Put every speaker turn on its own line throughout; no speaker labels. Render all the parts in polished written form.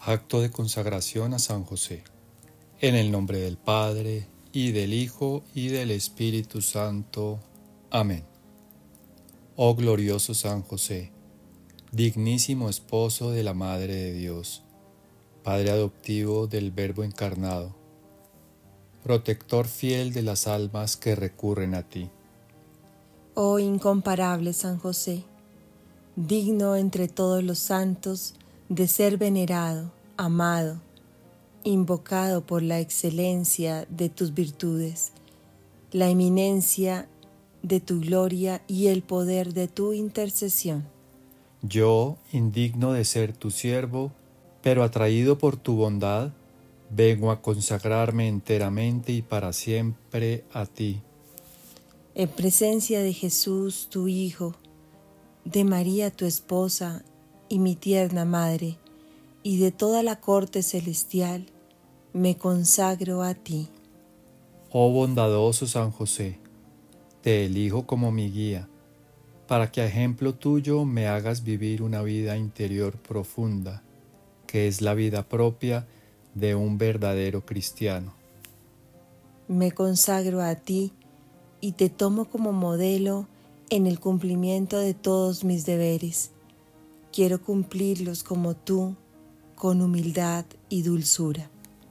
Acto de consagración a San José. En el nombre del Padre, y del Hijo, y del Espíritu Santo. Amén. Oh glorioso San José, dignísimo esposo de la Madre de Dios, Padre adoptivo del Verbo encarnado, protector fiel de las almas que recurren a ti.
Oh incomparable San José, digno entre todos los santos de ser venerado, amado, invocado por la excelencia de tus virtudes, la eminencia de tu gloria y el poder de tu intercesión.
Yo, indigno de ser tu siervo, pero atraído por tu bondad, vengo a consagrarme enteramente y para siempre a ti.
En presencia de Jesús, tu Hijo, de María, tu esposa, y mi tierna Madre, y de toda la corte celestial, me consagro a ti.
Oh bondadoso San José, te elijo como mi guía, para que a ejemplo tuyo me hagas vivir una vida interior profunda, que es la vida propia de un verdadero cristiano.
Me consagro a ti y te tomo como modelo en el cumplimiento de todos mis deberes. Quiero cumplirlos como tú, con humildad y dulzura.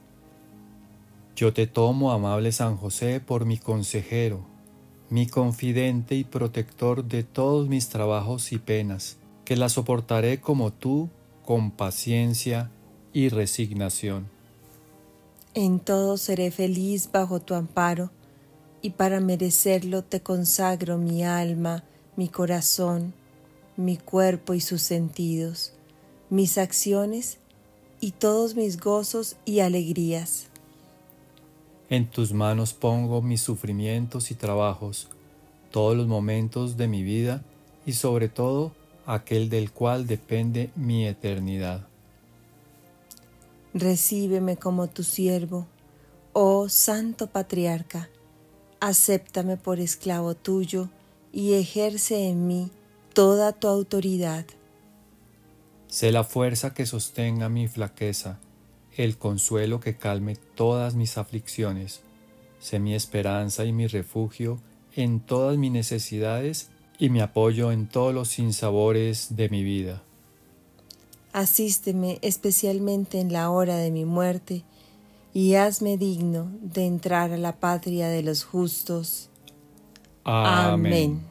Yo te tomo, amable San José, por mi consejero, mi confidente y protector de todos mis trabajos y penas, que las soportaré como tú, con paciencia y resignación.
En todo seré feliz bajo tu amparo, y para merecerlo te consagro mi alma, mi corazón, mi cuerpo y sus sentidos, mis acciones y todos mis gozos y alegrías.
En tus manos pongo mis sufrimientos y trabajos, todos los momentos de mi vida y sobre todo aquel del cual depende mi eternidad.
Recíbeme como tu siervo, oh Santo Patriarca, acéptame por esclavo tuyo y ejerce en mí toda tu autoridad.
Sé la fuerza que sostenga mi flaqueza, el consuelo que calme todas mis aflicciones. Sé mi esperanza y mi refugio en todas mis necesidades y mi apoyo en todos los sinsabores de mi vida.
Asísteme especialmente en la hora de mi muerte y hazme digno de entrar a la patria de los justos.
Amén.